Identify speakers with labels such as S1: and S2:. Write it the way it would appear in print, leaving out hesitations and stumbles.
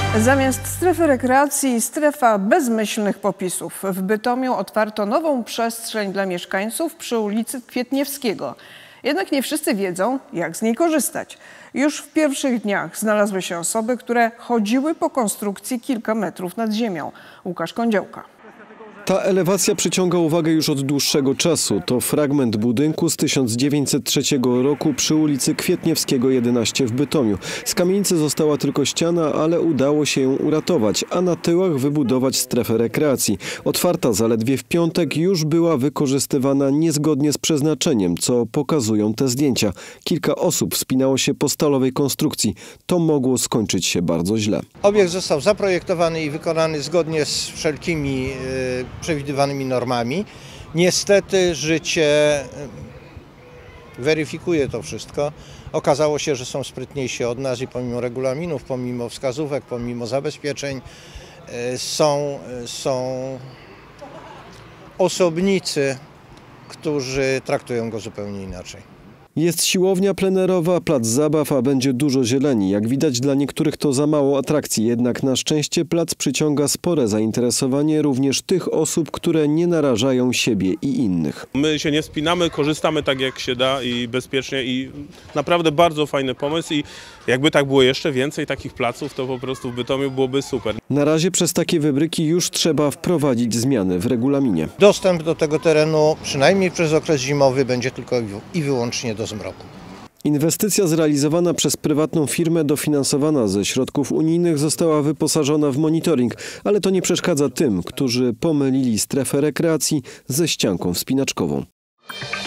S1: Zamiast strefy rekreacji strefa bezmyślnych popisów. W Bytomiu otwarto nową przestrzeń dla mieszkańców przy ulicy Kwietniewskiego. Jednak nie wszyscy wiedzą, jak z niej korzystać. Już w pierwszych dniach znalazły się osoby, które chodziły po konstrukcji kilka metrów nad ziemią. Łukasz Kądziołka.
S2: Ta elewacja przyciąga uwagę już od dłuższego czasu. To fragment budynku z 1903 roku przy ulicy Kwietniewskiego 11 w Bytomiu. Z kamienicy została tylko ściana, ale udało się ją uratować, a na tyłach wybudować strefę rekreacji. Otwarta zaledwie w piątek już była wykorzystywana niezgodnie z przeznaczeniem, co pokazują te zdjęcia. Kilka osób wspinało się po stalowej konstrukcji. To mogło skończyć się bardzo źle.
S3: Obiekt został zaprojektowany i wykonany zgodnie z wszelkimi przewidywanymi normami. Niestety życie weryfikuje to wszystko. Okazało się, że są sprytniejsi od nas i pomimo regulaminów, pomimo wskazówek, pomimo zabezpieczeń są osobnicy, którzy traktują go zupełnie inaczej.
S2: Jest siłownia plenerowa, plac zabaw, a będzie dużo zieleni. Jak widać, dla niektórych to za mało atrakcji, jednak na szczęście plac przyciąga spore zainteresowanie również tych osób, które nie narażają siebie i innych.
S4: My się nie spinamy, korzystamy tak jak się da i bezpiecznie i naprawdę bardzo fajny pomysł i jakby tak było jeszcze więcej takich placów, to po prostu w Bytomiu byłoby super.
S2: Na razie przez takie wybryki już trzeba wprowadzić zmiany w regulaminie.
S3: Dostęp do tego terenu, przynajmniej przez okres zimowy, będzie tylko i wyłącznie do zmroku.
S2: Inwestycja zrealizowana przez prywatną firmę dofinansowana ze środków unijnych została wyposażona w monitoring, ale to nie przeszkadza tym, którzy pomylili strefę rekreacji ze ścianką wspinaczkową.